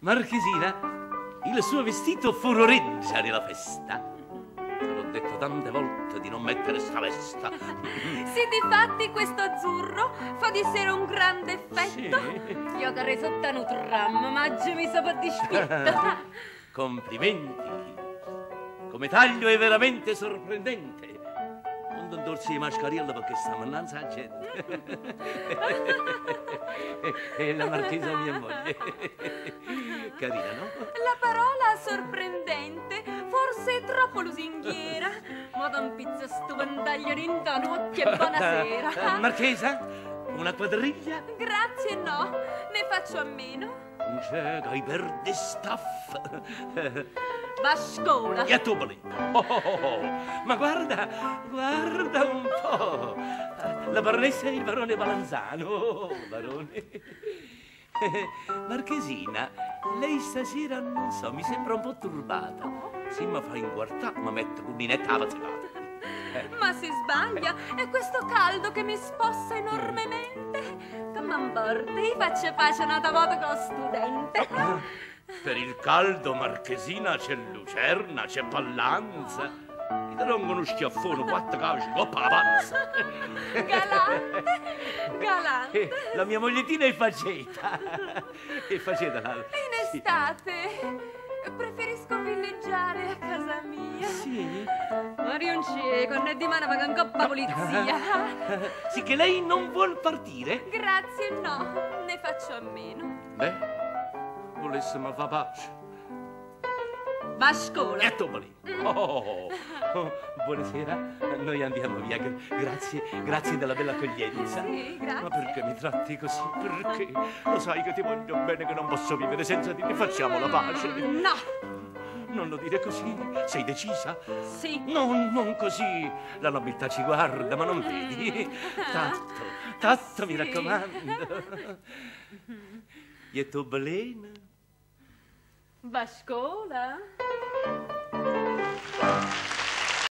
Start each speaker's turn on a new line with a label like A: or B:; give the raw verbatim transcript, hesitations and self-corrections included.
A: Marchesina, il suo vestito fororeggia nella festa. Te l'ho detto tante volte di non mettere sta vesta.
B: Sì, difatti questo azzurro fa di sera un grande effetto. Sì. Io che risultano tram, ma oggi mi so di spietta.
A: Complimenti. Come taglio è veramente sorprendente. Non t'indorsi di mascariello perché stiamo innanzi alla gente. E la marchesa mia moglie. Carina, no?
B: La parola sorprendente forse è troppo lusinghiera. Ma da un pizzo stupendaglio in notte e buonasera.
A: Marchesa, una quadriglia?
B: Grazie, no. Ne faccio a meno.
A: C'è che perde staff.
B: Va a scuola.
A: E a tu, oh, oh, oh. Ma guarda, guarda un po'. La baronessa e il barone Valanzano. Barone. Marchesina, lei stasera, non so, mi sembra un po' turbata. Sì, ma fa inguartà, ma mette l'uninetta alla pazzicata.
B: Ma si sbaglia, è questo caldo che mi sposta enormemente. Che m'importi, faccio pace una volta con studente.
A: Per il caldo, Marchesina, c'è Lucerna, c'è Pallanza. Mi daranno uno schiaffone, quattro calci, coppa la panza.
B: Galante, galante.
A: La mia mogliettina è faceta. È faceta la...
B: In estate preferisco villeggiare a casa mia.
A: Sì?
B: Ma riunci, con è di mano va con coppa polizia.
A: Sì, che lei non vuol partire?
B: Grazie, no, ne faccio a meno.
A: Beh, volessimo fa pace.
B: Va a scuola.
A: E Tobali. Oh, oh, buonasera, noi andiamo via. Grazie, grazie della bella accoglienza.
B: Sì, grazie.
A: Ma perché mi tratti così? Perché? Lo sai che ti voglio bene, che non posso vivere senza di te. Facciamo la pace.
B: No.
A: Non lo dire così. Sei decisa?
B: Sì.
A: No, non così. La nobiltà ci guarda, ma non vedi? Tatto, tatto, mi raccomando. E tu, Balena?
B: Va a scuola?